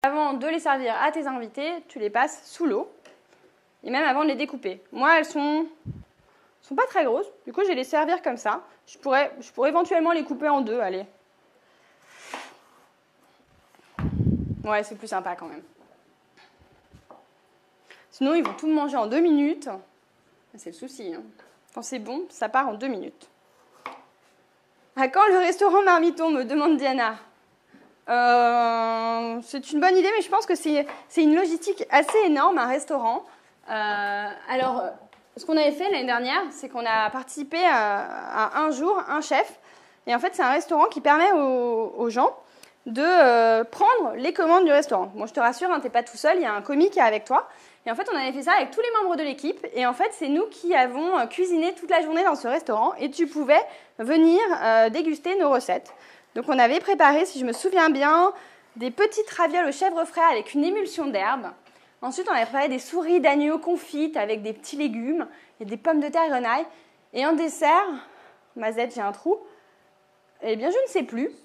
Avant de les servir à tes invités, tu les passes sous l'eau. Et même avant de les découper. Moi, elles sont pas très grosses. Du coup, je vais les servir comme ça. Je pourrais éventuellement les couper en deux, allez. Ouais, c'est plus sympa quand même. Sinon, ils vont tout manger en 2 minutes. C'est le souci. Hein. Quand c'est bon, ça part en 2 minutes. À quand le restaurant Marmiton, me demande Diana. C'est une bonne idée, mais je pense que c'est une logistique assez énorme, un restaurant. Alors, ce qu'on avait fait l'année dernière, c'est qu'on a participé à un jour, un chef. Et en fait, c'est un restaurant qui permet aux gens de prendre les commandes du restaurant. Bon, je te rassure, hein, tu n'es pas tout seul, il y a un commis qui est avec toi. Et en fait, on avait fait ça avec tous les membres de l'équipe. Et en fait, c'est nous qui avons cuisiné toute la journée dans ce restaurant. Et tu pouvais venir déguster nos recettes. Donc, on avait préparé, si je me souviens bien, des petites ravioles au chèvre frais avec une émulsion d'herbe. Ensuite, on avait préparé des souris d'agneau confites avec des petits légumes et des pommes de terre grenaille. Et en dessert, Mazette, j'ai un trou. Eh bien, je ne sais plus.